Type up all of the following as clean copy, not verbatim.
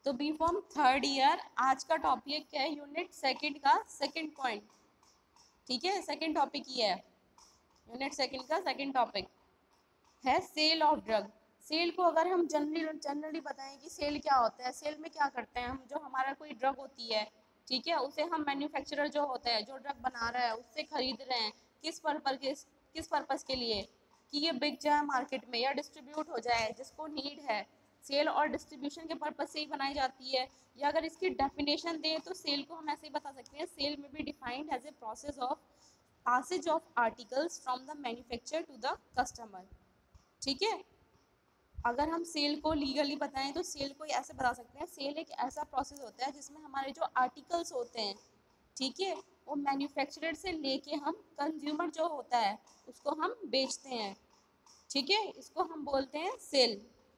तो B form third year आज का टॉपिक क्या है, यूनिट सेकंड का सेकंड पॉइंट। ठीक है, सेकंड टॉपिक ये है, यूनिट सेकंड का सेकंड टॉपिक है सेल ऑफ ड्रग। सेल को अगर हम जनरली बताएं कि सेल क्या होता है, सेल में क्या करते हैं हम, जो हमारा कोई ड्रग होती है, ठीक है, उसे हम मैन्युफैक्चरर जो होता है, जो ड्रग बना रहा है, उससे खरीद रहे हैं। किस पर्पस के लिए, कि ये बिक जाए मार्केट में या डिस्ट्रीब्यूट हो जाए जिसको नीड है। सेल और डिस्ट्रीब्यूशन के पर्पज से ही बनाई जाती है। या अगर इसकी डेफिनेशन दें तो सेल को हम ऐसे ही बता सकते हैं, सेल में be defined as a process of passage of articles from the manufacturer to the customer। ठीक है, अगर हम सेल को लीगली बताएं तो सेल को ऐसे बता सकते हैं, सेल एक ऐसा प्रोसेस होता है जिसमें हमारे जो आर्टिकल्स होते हैं, ठीक है, वो मैन्युफैक्चरर से लेके हम कंज्यूमर जो होता है उसको हम बेचते हैं। ठीक है, इसको हम बोलते हैं सेल।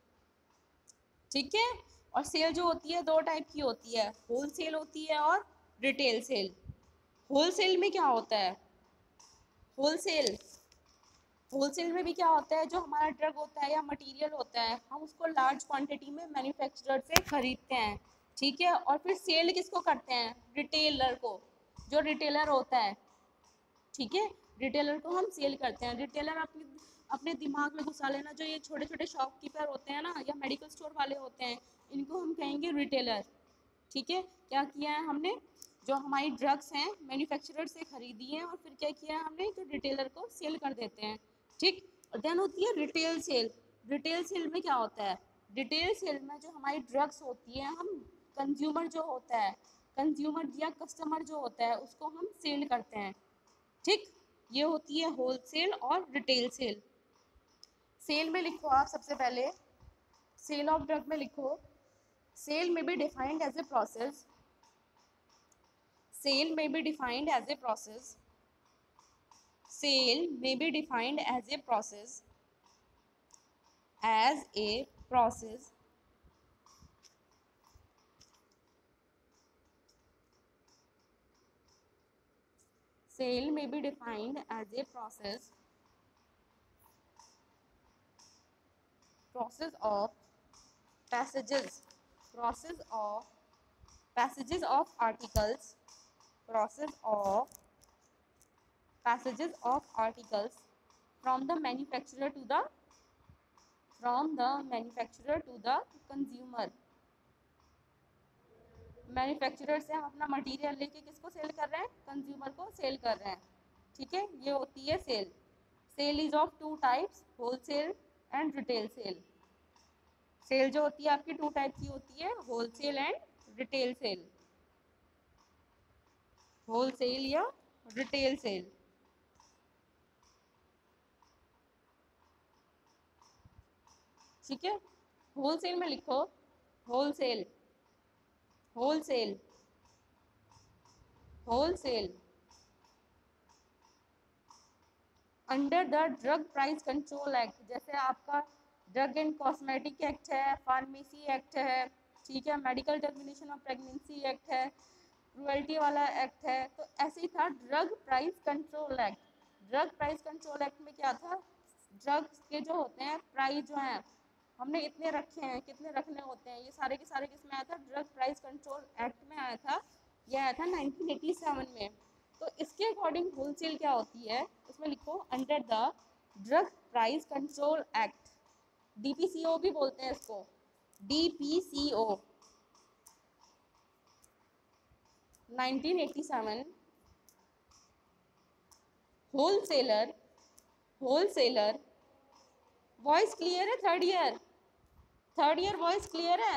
ठीक है, और सेल जो होती है दो टाइप की होती है, होल सेल होती है और रिटेल सेल। होल सेल में क्या होता है, होलसेल होलसेल में भी क्या होता है, जो हमारा ड्रग होता है या मटेरियल होता है, हम उसको लार्ज क्वांटिटी में मैन्युफैक्चरर से खरीदते हैं। ठीक है, और फिर सेल किसको करते हैं, रिटेलर को, जो रिटेलर होता है। ठीक है, रिटेलर को हम सेल करते हैं। रिटेलर अपने अपने दिमाग में घुसा लेना, जो ये छोटे छोटे शॉपकीपर होते हैं ना, या मेडिकल स्टोर वाले होते हैं, इनको हम कहेंगे रिटेलर। ठीक है, क्या किया है हमने, जो हमारी ड्रग्स हैं मैन्युफैक्चरर से खरीदी है और फिर क्या किया है हमने, जो रिटेलर को सेल कर देते हैं। ठीक, देन होती है रिटेल सेल। रिटेल सेल में क्या होता है, रिटेल सेल में जो हमारी ड्रग्स होती है, हम कंज्यूमर जो होता है, कंज्यूमर या कस्टमर जो होता है उसको हम सेल करते हैं। ठीक, ये होती है होलसेल और रिटेल सेल। सेल में लिखो आप सबसे पहले, सेल ऑफ ड्रग में लिखो, सेल में be defined as a process, sale may be defined as a process, sale may be defined as a process, as a process sale may be defined as a process of passages process of passages of articles process of passages of articles from the manufacturer to the consumer। Manufacturer से हम अपना material लेके किसको cell कर रहे हैं, consumer को cell कर रहे हैं। ठीक है, ये होती है sale. Sale is of two types, wholesale and retail sale. Sale जो होती है आपकी टू टाइप की होती है, wholesale and retail sale. Wholesale या रिटेल सेल। ठीक है, होलसेल में लिखो, wholesale wholesale wholesale under the drug price control act. जैसे आपका ड्रग एंड कॉस्मेटिक एक्ट है, फार्मेसी एक्ट है, ठीक है, medical termination of pregnancy act है, क्रुएल्टी वाला एक्ट है, तो ऐसे ही था drug price control act. Drug price control act में क्या था, ड्रग्स के जो होते हैं प्राइस जो हैं, हमने इतने रखे हैं, कितने रखने होते हैं, ये सारे के सारे किस में आया था, ड्रग प्राइस कंट्रोल एक्ट में आया था। यह आया था 1987 में। तो इसके अकॉर्डिंग होलसेल क्या होती है, उसमें लिखो under the drug price control act, DPCO भी बोलते हैं इसको, DPCO 1987। Wholesaler wholesaler voice clear है, थर्ड ईयर वॉइस क्लियर है।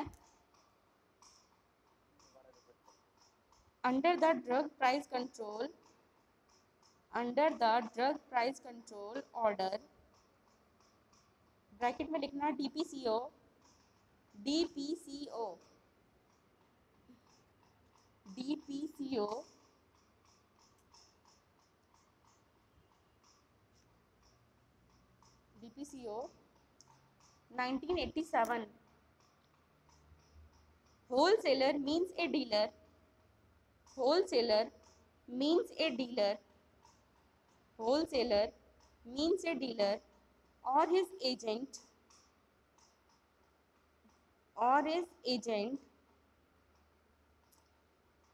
Under the drug price control, under the drug price control order, bracket में लिखना DPCO, DPCO DPCO DPCO 1987। wholesaler means a dealer, wholesaler means a dealer, wholesaler means a dealer or his agent, or his agent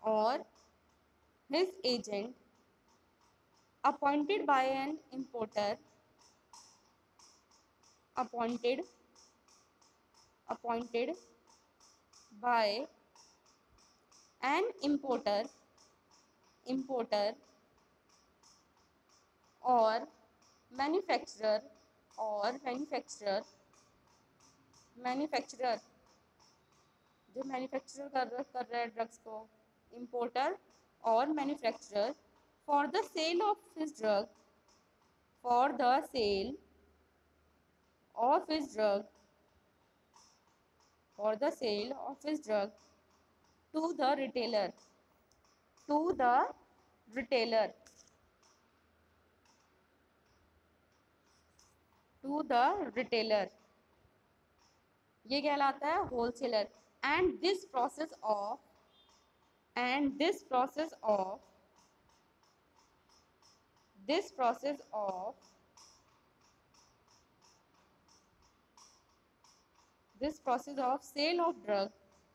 or his agent appointed by an importer appointed by an importer or manufacturer manufacturer जो manufacture कर रहा है drugs को, importer और manufacturer for the sale of his drug for the sale of his drug for the sale of his drug to the retailer to the retailer to the retailer ये कहलाता है wholesaler. And this process of this process of sale of drug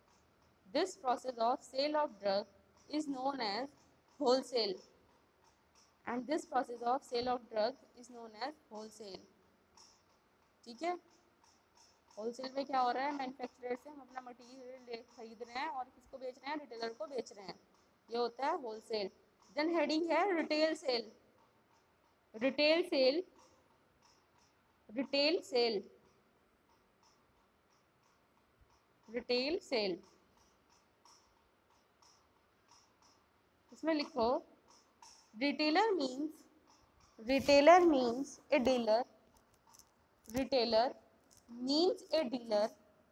is known as wholesale and this process of sale of drug is known as wholesale। ठीक है, wholesale में क्या हो रहा है, मैन्युफैक्चरर से हम अपना मटेरियल खरीद रहे हैं और किसको बेच रहे हैं, रिटेलर को बेच रहे हैं, ये होता है होलसेल। देन हेडिंग है retail sale. Retail sale retail sale retail sale इसमें लिखो retailer means a dealer retailer means a dealer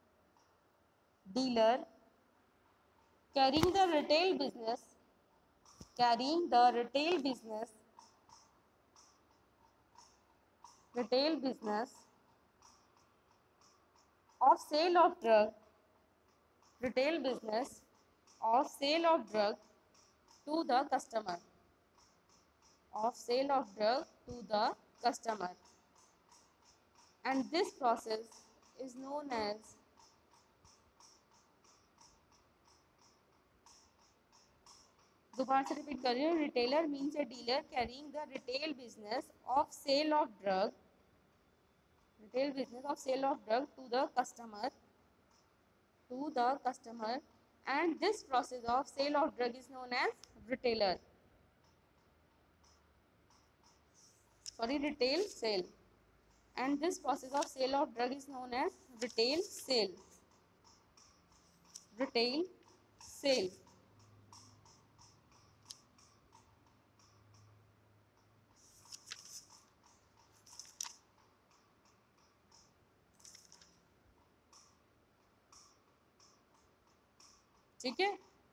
carrying the retail business of sale of drug to the customer and this process is known as दोबारा से repeat कर रही हूँ, retailer means a dealer carrying the retail business of sale of drug to the customer and this process of sale of drug is known as retail sale and this process of sale of drug is known as retail sale ठीक है।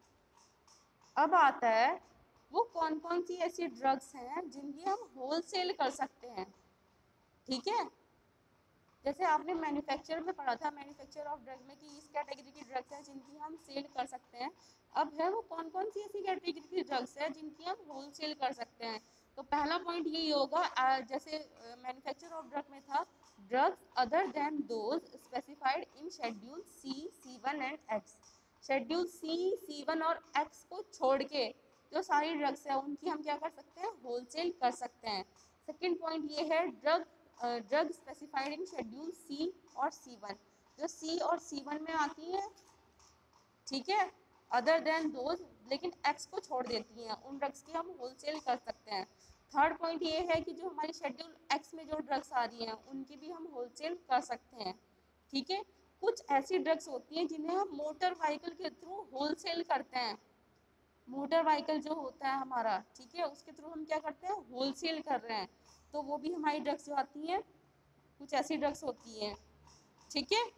अब आता है वो कौन कौन सी ऐसी drugs हैं जिनकी हम होलसेल कर सकते हैं। ठीक है, जैसे आपने मैन्युफैक्चर में पढ़ा था, मैन्युफैक्चर ऑफ ड्रग में कि इस कैटेगरी की ड्रग्स हैं जिनकी हम सेल कर सकते हैं। अब है वो कौन कौन सी ऐसी कैटेगरी की ड्रग्स है जिनकी हम होलसेल कर सकते हैं। तो पहला पॉइंट यही होगा, जैसे मैन्युफैक्चर ऑफ ड्रग में था, drugs other than those specified in schedule C, C1 and X। Schedule C, C1 और X को छोड़ के जो सारी ड्रग्स है उनकी हम क्या कर सकते हैं, होलसेल कर सकते हैं। सेकेंड पॉइंट ये है drug specified in schedule C और C1, जो सी और C1 में आती है, ठीक है, अदर देन दोज, लेकिन X को छोड़ देती हैं, उन ड्रग्स की हम होलसेल कर सकते हैं। थर्ड पॉइंट ये है कि जो हमारी शेड्यूल X में जो ड्रग्स आ रही हैं उनकी भी हम होलसेल कर सकते हैं। ठीक है, कुछ ऐसी ड्रग्स होती हैं जिन्हें हम मोटर व्हीकल के थ्रू होलसेल करते हैं। मोटर व्हीकल जो होता है हमारा, ठीक है, उसके थ्रू हम क्या करते हैं, होलसेल कर रहे हैं, तो वो भी हमारी ड्रग्स जो आती हैं, कुछ ऐसी ड्रग्स होती हैं। ठीक है,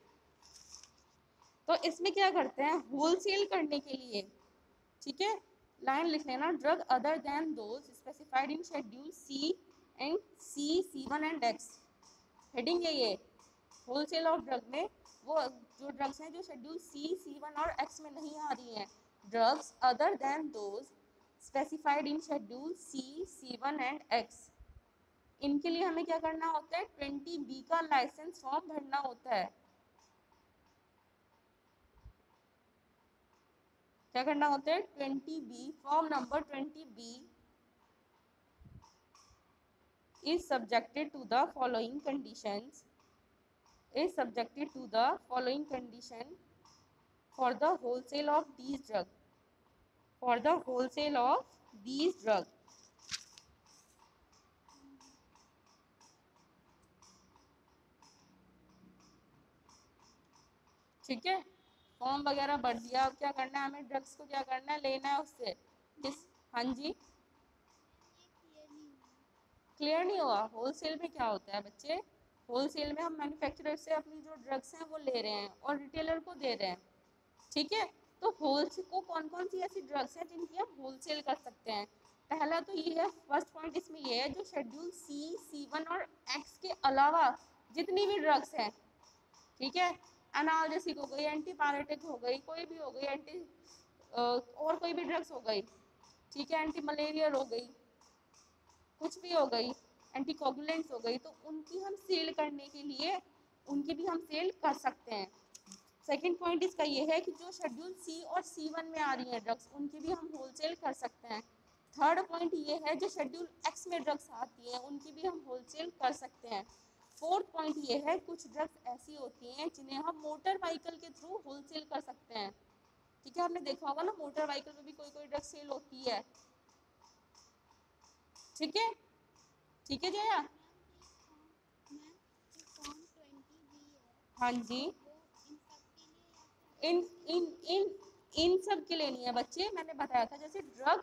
तो इसमें क्या करते हैं, होलसेल करने के लिए, ठीक है, लाइन लिख लेना, drug other than those specified in schedule C and C, C1 and X। Heading है ये, होलसेल ऑफ ड्रग में वो जो ड्रग्स हैं जो शेड्यूल सी, C1 और X में नहीं आ रही हैं, drugs other than those specified in schedule C, C1 and X, इनके लिए हमें क्या करना होता है, 20B का लाइसेंस फॉर्म भरना होता है। क्या करना होता है 20B, form number 20B is subjected to the following conditions, is subjected to the following condition for the wholesale of these drugs, for the wholesale of these drugs. ठीक है, फॉर्म वगैरह भर दिया, अब क्या करना है हमें, ड्रग्स को क्या करना है, लेना है उससे किस, हाँ जी क्लियर नहीं हुआ। होलसेल में क्या होता है बच्चे, होलसेल में हम मैन्युफैक्चरर से अपनी जो ड्रग्स हैं वो ले रहे हैं और रिटेलर को दे रहे हैं, ठीक है। तो होलसेल को कौन कौन सी ऐसी ड्रग्स हैं जिनकी हम होलसेल कर सकते हैं, पहला तो ये है, फर्स्ट पॉइंट इसमें ये है, जो शेड्यूल C, C1 और X के अलावा जितनी भी ड्रग्स हैं, ठीक है, एनाल्जेसिक हो गई, एंटीपायरेटिक हो गई, कोई भी हो गई, और कोई भी ड्रग्स हो गई, ठीक है, एंटी मलेरियर हो गई, कुछ भी हो गई, एंटीकोगुलेंट्स हो गई, तो उनकी हम सेल करने के लिए उनकी भी हम सेल कर सकते हैं। सेकंड पॉइंट इसका ये है कि जो शेड्यूल C और C1 में आ रही हैं ड्रग्स, उनकी भी हम होलसेल कर सकते हैं। थर्ड पॉइंट ये है, जो शेड्यूल X में ड्रग्स आती हैं उनकी भी हम होलसेल कर सकते हैं। फोर्थ पॉइंट ये है, कुछ ड्रग्स ऐसी होती हैं जिन्हें हम मोटर व्हीकल के थ्रू होलसेल कर सकते हैं, ठीक है, आपने देखा होगा ना मोटर व्हीकल में भी कोई कोई ड्रग सेल होती है, ठीक है, ठीक है जया, हाँ जी, इन इन इन इन सब के लिए नहीं है बच्चे, मैंने बताया था, जैसे drug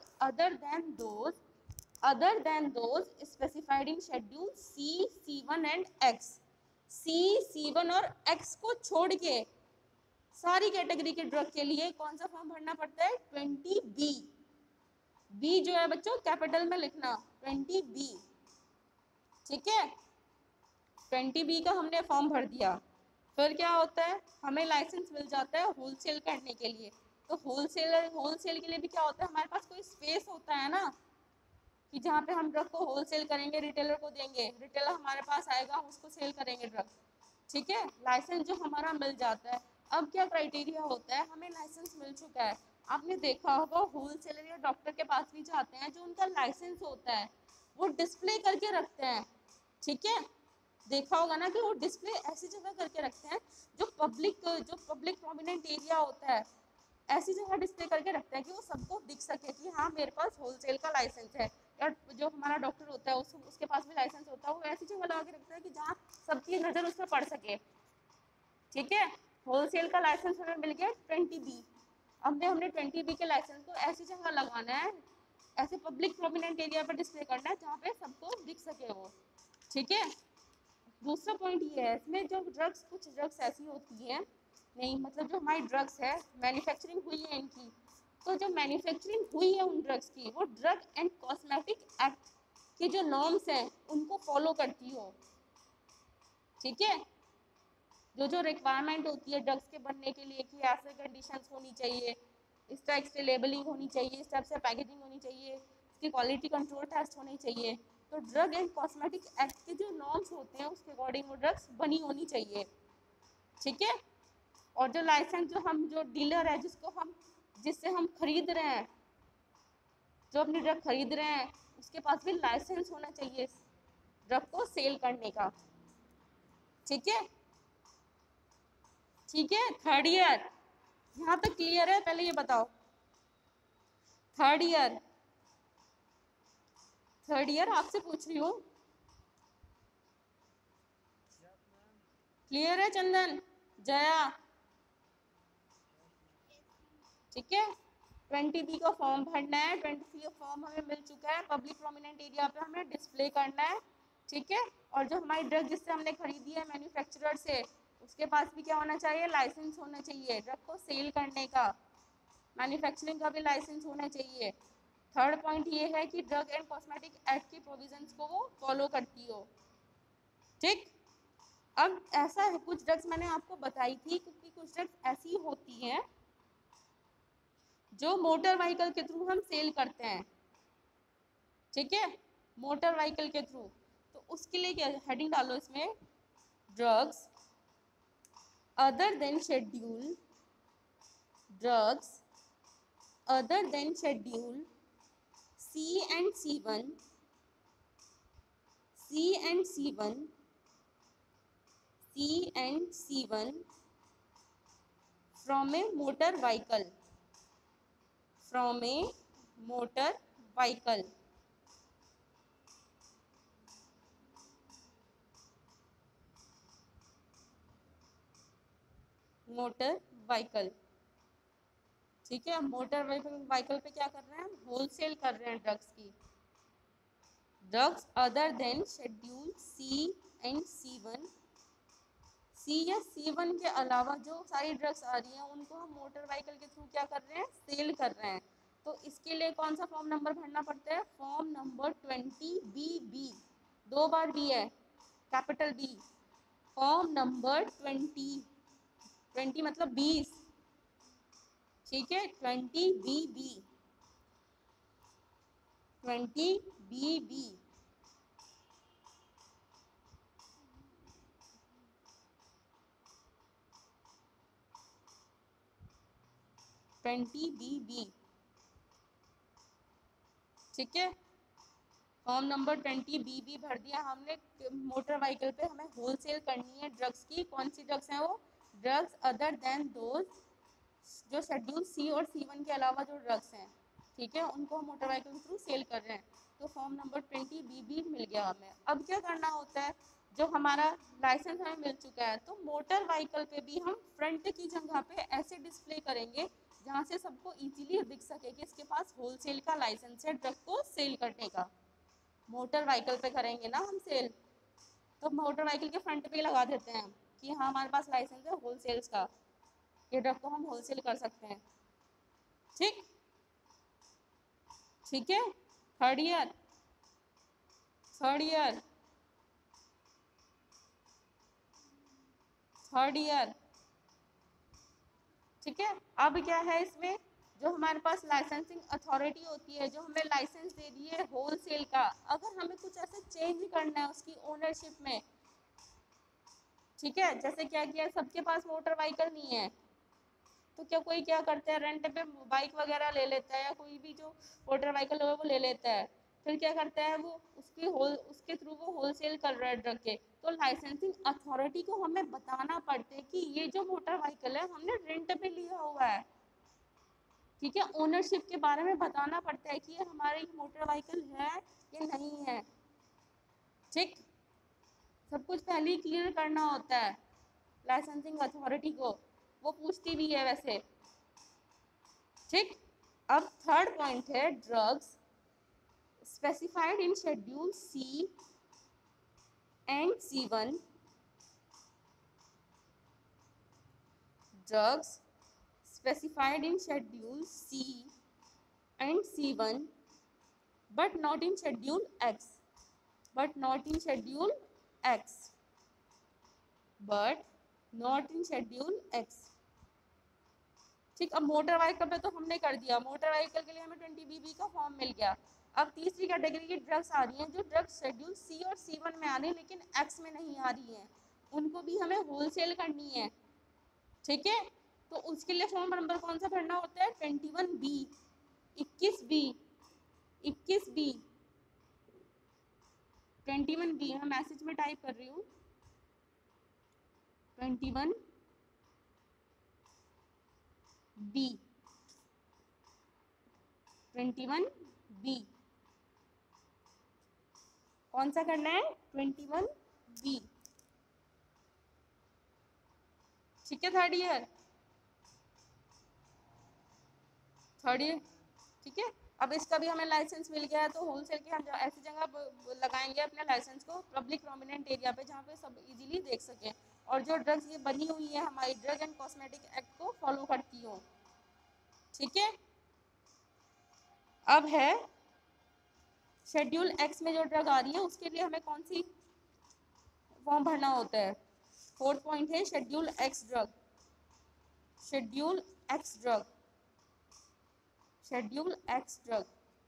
other than those specified in schedule C, C1 and X, C, C1 और X को छोड़ के सारी कैटेगरी के ड्रग के लिए कौन सा फॉर्म भरना पड़ता है 20B, बी जो है बच्चों कैपिटल में लिखना 20B, ठीक है, 20B का हमने फॉर्म भर दिया, फिर क्या होता है, हमें लाइसेंस मिल जाता है होलसेल करने के लिए। तो होलसेल के लिए भी क्या होता है, हमारे पास कोई स्पेस होता है ना, कि जहाँ पे हम ड्रग को होलसेल करेंगे, रिटेलर को देंगे, रिटेलर हमारे पास आएगा, उसको सेल करेंगे ड्रग, ठीक है, लाइसेंस जो हमारा मिल जाता है। अब क्या क्राइटेरिया होता है, हमें लाइसेंस मिल चुका है, आपने देखा होगा होलसेलर या डॉक्टर के पास भी जाते हैं, जो उनका लाइसेंस होता है वो डिस्प्ले करके रखते हैं, ठीक है, देखा होगा ना कि वो डिस्प्ले ऐसी जगह करके रखते हैं जो पब्लिक प्रोमिनेंट एरिया होता है, ऐसी जगह डिस्प्ले करके रखते हैं कि वो सबको दिख सके कि हाँ मेरे पास होलसेल का लाइसेंस है, या जो हमारा डॉक्टर होता है उसके पास भी लाइसेंस होता है, वो ऐसी जगह लगा के रखता है कि जहाँ सबकी नज़र उस पर पड़ सके, ठीक है। होलसेल का लाइसेंस हमें मिल गया 20B, अब हमने 20B के लाइसेंस को ऐसी जगह लगाना है, ऐसे पब्लिक प्रोमिनेंट एरिया पर डिस्प्ले करना है जहाँ पे सबको दिख सके वो, ठीक है। दूसरा पॉइंट ये है, इसमें जो ड्रग्स, कुछ ड्रग्स ऐसी होती हैं, नहीं मतलब जो हमारी ड्रग्स है मैन्युफैक्चरिंग हुई है इनकी, तो जो मैन्युफैक्चरिंग हुई है उन ड्रग्स की, वो ड्रग एंड कॉस्मेटिक एक्ट की जो नॉर्म्स हैं उनको फॉलो करती हो, ठीक है, जो जो रिक्वायरमेंट होती है ड्रग्स के बनने के लिए, कि ऐसे कंडीशंस होनी चाहिए, इस टाइप से लेबलिंग होनी चाहिए, इस टाइप से पैकेजिंग होनी चाहिए, इसकी क्वालिटी कंट्रोल टेस्ट होनी चाहिए, तो ड्रग एंड कॉस्मेटिक एक्ट के जो नॉर्म्स होते हैं उसके अकॉर्डिंग वो ड्रग्स बनी होनी चाहिए, ठीक है। और जो लाइसेंस, जो डीलर है जिससे हम खरीद रहे हैं, जो अपनी ड्रग खरीद रहे हैं, उसके पास भी लाइसेंस होना चाहिए ड्रग को सेल करने का, ठीक है, ठीक है। थर्ड ईयर यहाँ तक क्लियर है, पहले ये बताओ, थर्ड ईयर आपसे पूछ रही हूँ, क्लियर है चंदन, जया, ठीक है। 20B का फॉर्म भरना है, 20C का फॉर्म हमें मिल चुका है, पब्लिक प्रोमिनेंट एरिया पे हमें डिस्प्ले करना है, ठीक है। और जो हमारी ड्रग जिससे हमने खरीदी है मैन्युफैक्चरर से, उसके पास भी क्या होना चाहिए, लाइसेंस होना चाहिए ड्रग को सेल करने का, मैन्युफैक्चरिंग का भी लाइसेंस होना चाहिए। थर्ड पॉइंट ये है कि ड्रग एंड कॉस्मेटिक एक्ट के प्रोविजंस को वो फॉलो करती हो, ठीक। अब ऐसा है, कुछ ड्रग्स मैंने आपको बताई थी, क्योंकि कुछ ड्रग्स ऐसी होती हैं जो मोटर व्हीकल के थ्रू हम सेल करते हैं, ठीक है, मोटर व्हीकल के थ्रू, तो उसके लिए क्या हेडिंग डालो इसमें, drugs other than schedule, drugs other than schedule C and C1, C and C1, C and C1 from a motor vehicle, from a motor vehicle, motor vehicle. ठीक है, motor vehicle पे क्या कर रहे हैं, होलसेल कर रहे हैं ड्रग्स की। Drugs other than schedule C and C1, C या C1 के अलावा जो सारी ड्रग्स आ रही हैं उनको हम मोटर व्हीकल के थ्रू क्या कर रहे हैं, सेल कर रहे हैं। तो इसके लिए कौन सा फॉर्म नंबर भरना पड़ता है, फॉर्म नंबर 20BB, 2 बार बी है, कैपिटल बी। फॉर्म नंबर 20 मतलब 20, ठीक है, 20BB, 20BB। ठीक है, फॉर्म नंबर 20BB भर दिया हमने। मोटर व्हीकल पे हमें होलसेल करनी है ड्रग्स की। कौन सी ड्रग्स हैं वो, ड्रग्स अदर देन दोज, जो शेड्यूल C और C1 के अलावा जो ड्रग्स हैं, ठीक है, उनको हम मोटर व्हीकल के थ्रू सेल कर रहे हैं। तो फॉर्म नंबर 20BB मिल गया हमें। अब क्या करना होता है, जो हमारा लाइसेंस हमें मिल चुका है, तो मोटर व्हीकल पे भी हम फ्रंट की जगह पे ऐसे डिस्प्ले करेंगे जहाँ से सबको इजीली दिख सके कि इसके पास होलसेल का लाइसेंस है ड्रग को सेल करने का। मोटर व्हीकल पे करेंगे ना हम सेल, तो मोटर व्हीकल के फ्रंट पे लगा देते हैं कि हाँ हमारे पास लाइसेंस है होलसेल्स का, ये ड्रग को हम होलसेल कर सकते हैं। ठीक, ठीक है, third year, third year, third year. ठीक है, अब क्या है इसमें, जो हमारे पास लाइसेंसिंग अथॉरिटी होती है, जो हमें लाइसेंस दे रही है होलसेल का, अगर हमें कुछ ऐसे चेंज करना है उसकी ओनरशिप में, ठीक है, जैसे क्या किया, सबके पास मोटर व्हीकल नहीं है, तो क्या कोई क्या करता है, रेंट पे बाइक वगैरह ले लेता है, या कोई भी जो मोटर व्हीकल है वो ले लेता है, फिर क्या करता है वो उसके थ्रू वो होलसेल कर रहा है ड्रग के। तो लाइसेंसिंग अथॉरिटी को हमें बताना पड़ता है कि ये जो मोटर व्हीकल है हमने रेंट पे लिया हुआ है, ठीक है, ओनरशिप के बारे में बताना पड़ता है कि ये हमारी मोटर व्हीकल है या नहीं है। ठीक, सब कुछ पहले ही क्लियर करना होता है लाइसेंसिंग अथॉरिटी को, वो पूछती भी है वैसे। ठीक, अब थर्ड पॉइंट है drugs specified in schedule C and C1, drugs specified in schedule C and C1 but not in schedule X, but not in schedule X, but not in schedule X। ठीक, अब motor vehicle पे तो हमने कर दिया, motor vehicle के लिए हमें 20BB का फॉर्म मिल गया। अब तीसरी कैटेगरी की ड्रग्स आ रही हैं जो ड्रग्स शेड्यूल C और C1 में आ रही है लेकिन X में नहीं आ रही हैं, उनको भी हमें होलसेल करनी है। ठीक है, तो उसके लिए फॉर्म नंबर कौन सा भरना होता है, 21B, 21B, 21B, 21B। मैं मैसेज में टाइप कर रही हूँ 21B, 21B कौन सा करना है, 21B। ठीक है, थर्ड ईयर, थर्ड ईयर। ठीक है, अब इसका भी हमें लाइसेंस मिल गया है, तो होलसेल के हम ऐसी जगह लगाएंगे अपने लाइसेंस को, पब्लिक प्रोमिनेंट एरिया पे, जहाँ पे सब इजीली देख सकें, और जो ड्रग्स ये बनी हुई है हमारी ड्रग एंड कॉस्मेटिक एक्ट को फॉलो करती हो। ठीक है, अब है शेड्यूल X में जो ड्रग आ रही है उसके लिए हमें कौन सी फॉर्म भरना होता है। फोर्थ पॉइंट है schedule X drug, schedule X drug, schedule X drug,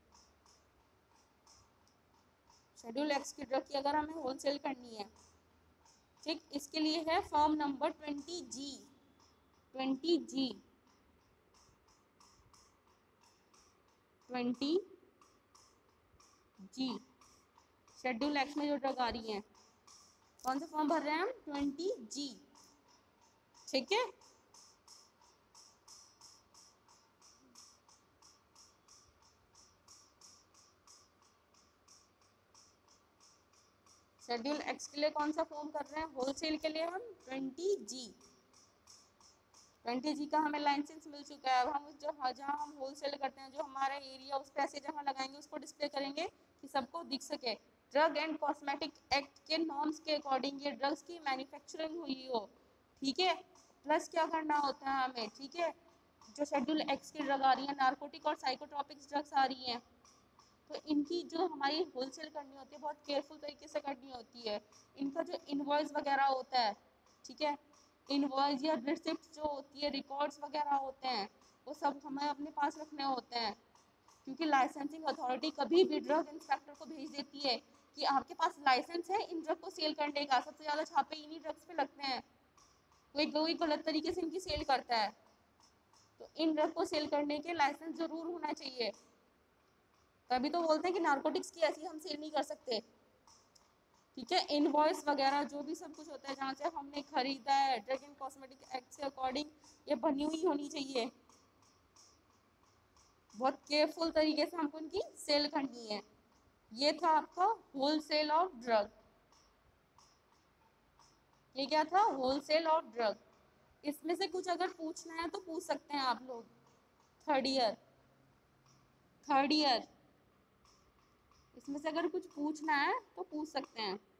schedule X की ड्रग की अगर हमें होलसेल करनी है, ठीक, इसके लिए है form number 20G, 20G, 20 G. Schedule X में जो ड्रग आ रही है, कौन सा फॉर्म भर रहे हैं हम? 20 जी। ठीक है, शेड्यूल एक्स के लिए कौन सा फॉर्म कर रहे हैं? होलसेल के लिए हम 20 जी। 20 जी का हमें लाइसेंस मिल चुका है। अब हम जो जहाँ हम होलसेल करते हैं, जो हमारा एरिया, उस पैसे जहाँ लगाएंगे उसको डिस्प्ले करेंगे कि सबको दिख सके। ड्रग एंड कॉस्मेटिक एक्ट के नॉर्म्स के अकॉर्डिंग ये ड्रग्स की मैन्युफैक्चरिंग हुई हो, ठीक है। प्लस क्या करना होता है हमें, ठीक है, जो शेड्यूल एक्स की ड्रग आ रही है, नार्कोटिक और साइकोट्रॉपिक्स ड्रग्स आ रही हैं, तो इनकी जो हमारी होलसेल करनी होती है, बहुत केयरफुल तरीके से करनी होती है। इनका जो इनवॉइस वगैरह होता है, ठीक है, इनवॉइस या रिसिप्ट जो होती है, रिकॉर्ड्स वगैरह होते हैं, वो सब हमें अपने पास रखने होते हैं। क्योंकि लाइसेंसिंग अथॉरिटी कभी भी ड्रग इंस्पेक्टर को भेज देती है कि आपके पास लाइसेंस है इन ड्रग को सेल करने का। सबसे ज़्यादा छापे इन्हीं ड्रग्स पे लगते हैं। कोई गलत तरीके से इनकी सेल करता है, तो इन ड्रग को सेल करने के लाइसेंस जरूर होना चाहिए। तभी तो बोलते हैं कि नार्कोटिक्स की ऐसी हम सेल नहीं कर सकते, ठीक है। इनवॉइस वगैरह जो भी सब कुछ होता है, जहाँ से हमने खरीदा है, ड्रग एंड कॉस्मेटिक एक्ट के अकॉर्डिंग ये बनी हुई होनी चाहिए। बहुत केयरफुल तरीके से हमको इनकी सेल करनी है। ये था आपका होलसेल ऑफ ड्रग। ये क्या था? Wholesale of drug. इसमें से कुछ अगर पूछना है तो पूछ सकते हैं आप लोग। थर्ड ईयर, थर्ड ईयर, इसमें से अगर कुछ पूछना है तो पूछ सकते हैं।